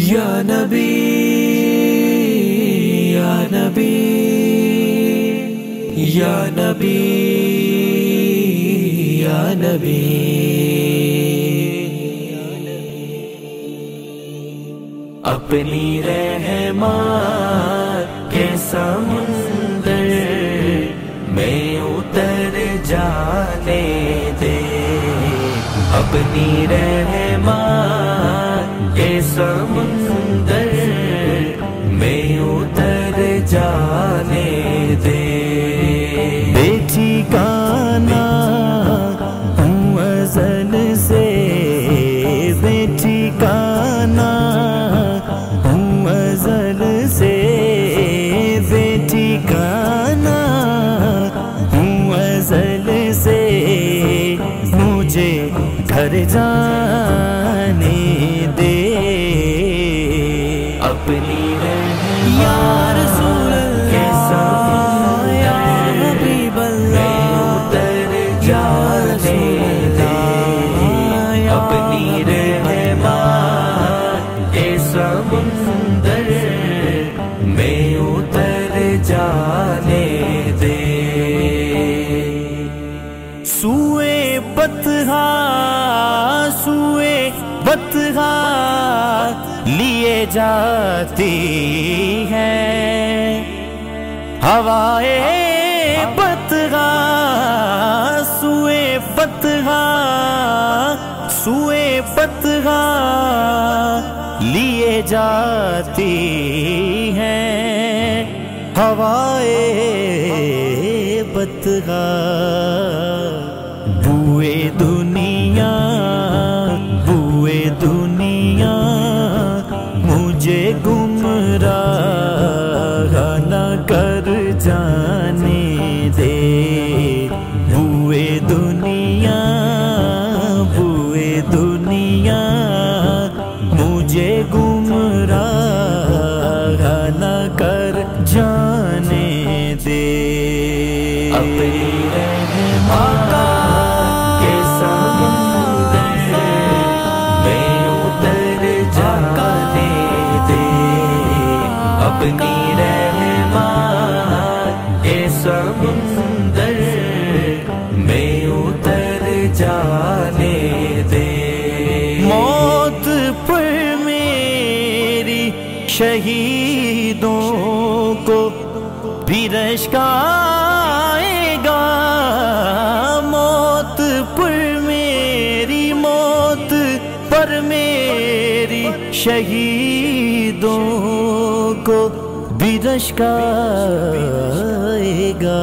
یا نبی یا نبی یا نبی یا نبی اپنی رحمت کے سمندر میں اتر جانے دے، اپنی رحمت کے سمندر میں اتر جانے دے۔ بے ٹھکانہ ہوں ازل سے، بے ٹھکانہ ہوں ازل سے، بے ٹھکانہ ہوں ازل سے، مجھے گھر جانے دے، اپنی یا رسول اللہ یا حبیب اللہ اتر جانے دے، اپنی رحمت کے سمندر میں اتر جانے دے۔ سوئے بطحا سوئے بطحا لیے جاتی ہے ہوائے بطحا، سوئے بطحا سوئے بطحا لیے جاتی ہے ہوائے بطحا، بوئے دنیا بوئے دنیا مجھے گمراہ نہ کر جانے دے، بوئے دنیا بوئے دنیا مجھے گمراہ نہ کر جانے دے، اپنی رحمت کے سمندر میں اتر جانے دے، اپنی رحمت کے سمندر میں اتر جانے دے۔ موت پر میری شہیدوں کو بھی رشک آئے گا، موت پر میری موت پر میری شہیدوں کو بھی رشک آئے گا،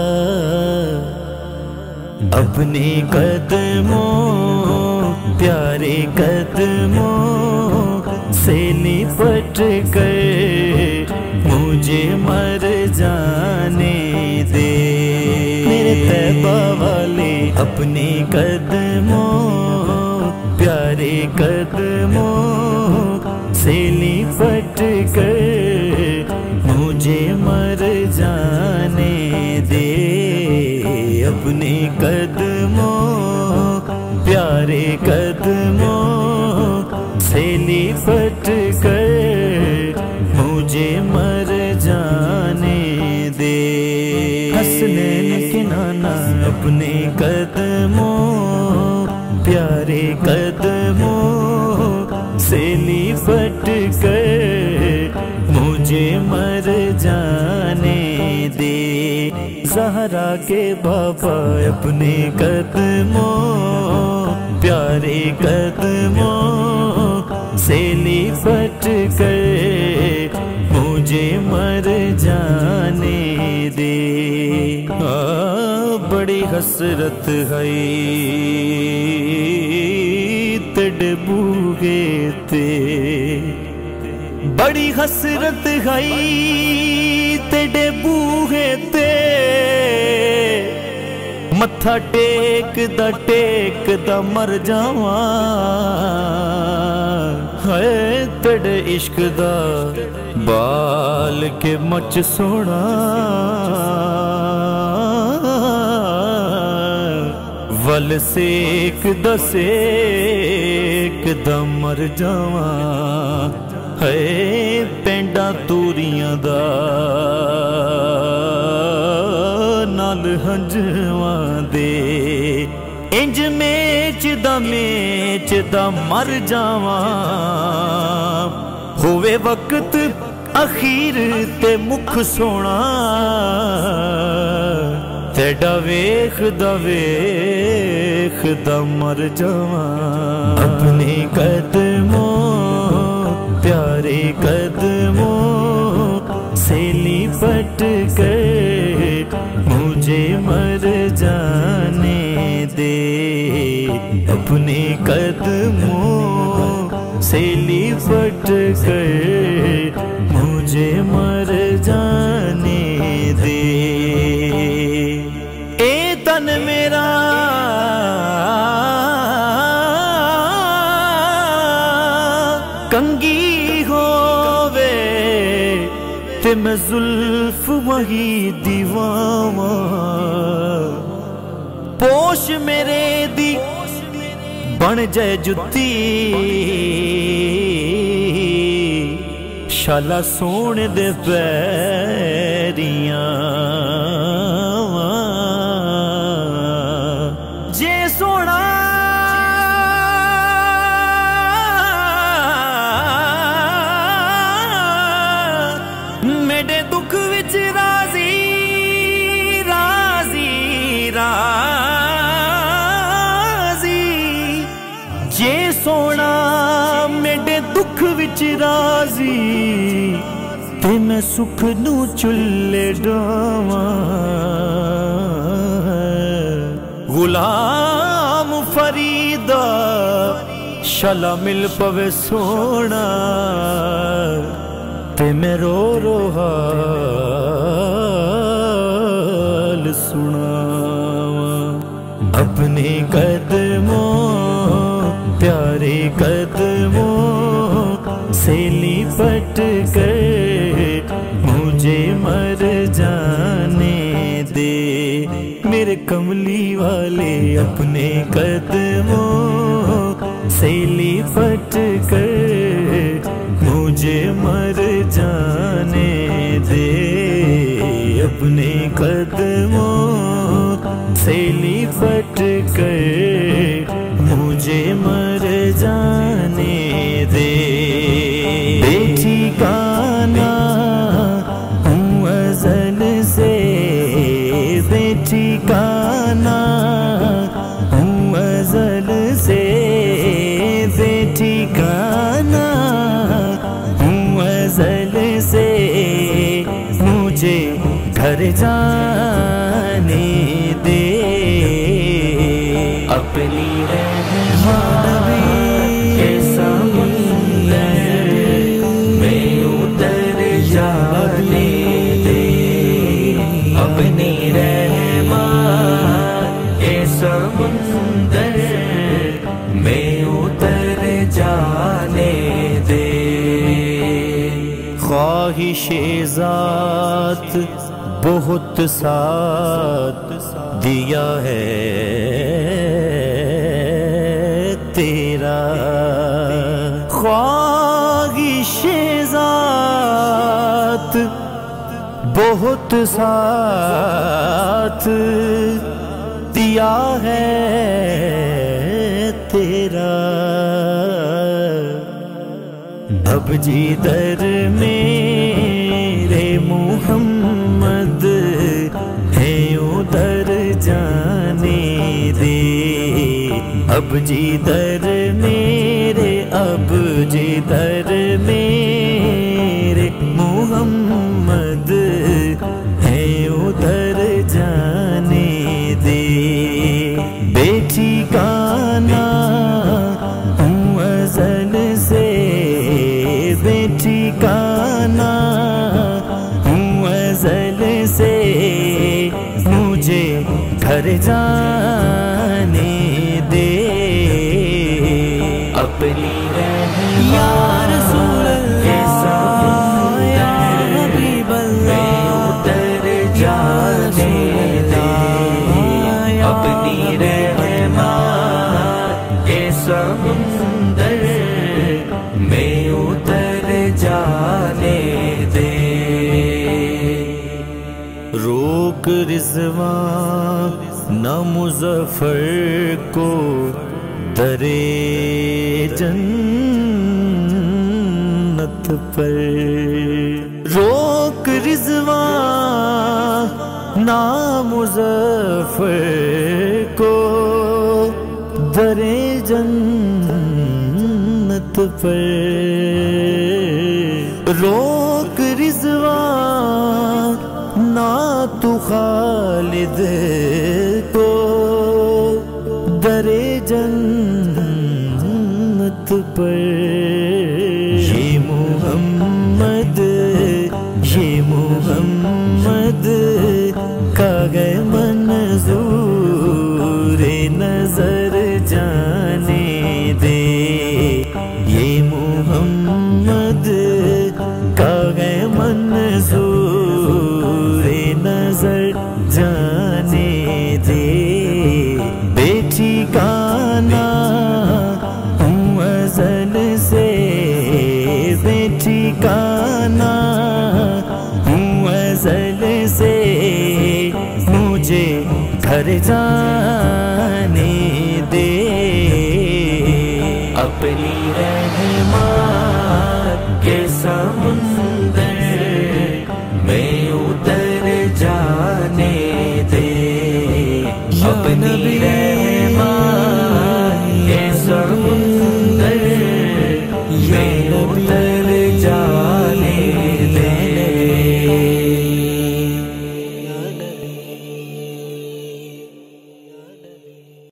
اپنے قدموں پیارے قدموں سے لپٹ کر مجھے مر جانے دے، میرے طیبہ والے اپنے قدموں پیارے قدموں سے لپٹ کر مجھے مر جانے دے، اپنے قدموں پیارے قدموں سے لپٹ کر مجھے مر جانے دے، حسنین کے نانا اپنے قدموں پیارے قدموں سے لپٹ کر مجھے مر جانے دے، زہرا کے بابا اپنے قدموں پیارے قدموں سے لپٹ کر مجھے مر جانے دے، بڑی حسرت ہے تیرے بوئے تے، بڑی حسرت ہے تیرے بوئے تے، متھا ٹیک دا مر جاواں، ہے تیرے عشق دا بال کے مچ سونا، ول سیک دسیک دم مر جاواں، है पेंडा तूरियां दा नाल हंजवां दे इंज मेच दा मर जावां होवे वक्त अखीर ते मुख सोना तेरा वेखदा मर जावां अपने कदमों प्यारे कदमों से लिपट कर मुझे मर जाने दे अपने कदमों से लिपट कर मुझे मर जाने दे ए तन मेरा कंगी होवे ते मैं जुल्फ वही दीवावा पोश मेरे दी बन जाए जुत्ती शाला सोने दे पैरियां जे सोना मेरे दुख विच राजी राजी राजी जे सोना मेरे दुख विच राजी ते मैं सुख नू चुल्ले डावां गुलाम फरीदा शला मिल पवे सोना ते मैं रो रो हाल सुनावां अपने कदमों प्यारे कदमों से लिपट कर मुझे मर जाने दे मेरे कमली वाले अपने कदमों से लिपट कर मुझे मर जाने दे अपने कदमों से लिपट कर मुझे मर जाने दे बेठिकाना हूँ अज़ल से बेठिकाना हूँ अज़ल से बेठिकाना हूँ अज़ल से मुझे घर जाने दे अपनी रहमत के समुंदर में उतर जाने दे अपनी रहमत के समुंदर में उतर जाने दे ख्वाहिशे ज़ात बहुत साथ दिया है तेरा ख्वाहिशे ज़ात बहुत साथ दिया है तेरा अब जिधर मेरे मुहम्मद है उधर जाने दे अब जिधर मेरे मुहम्मद है उधर जाने दे बेठिकाना हूँ अज़ल से बेठिकाना हूँ अज़ल से मुझे घर जाने दे अपनी या रसूल अल्लाह या हबीब अल्लाह उतर जाने दे अपनी रहमत के समुंदर में उतर رضوان نہ مظفر کو درے جنت پر، روک رضوان نہ مظفر کو درے جنت پر، روک رضوان نہ تو خالد کو درے جنت پر، یہ محمد کا گئے منظور نظر جانے دے، یہ محمد کا گئے منظور نظر جانے دے، بیٹی کا نام ہوں ازل سے، بیٹی کا نام ہوں ازل سے، مجھے گھر جانے دے، اپنی رحمت کے سمندر